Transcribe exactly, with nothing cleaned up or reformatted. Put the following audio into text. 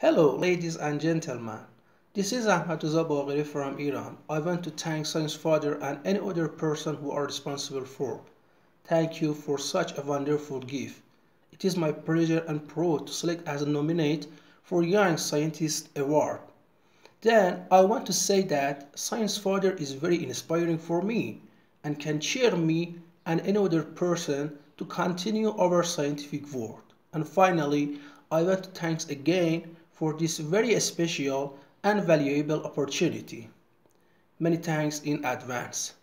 Hello, ladies and gentlemen. This is Ahmad Bagheri from Iran. I want to thank Science Father and any other person who are responsible for. Thank you for such a wonderful gift. It is my pleasure and proud to select as a nominate for Young Scientist Award. Then I want to say that Science Father is very inspiring for me and can cheer me and any other person to continue our scientific work. And finally, I want to thank again for this very special and valuable opportunity. Many thanks in advance.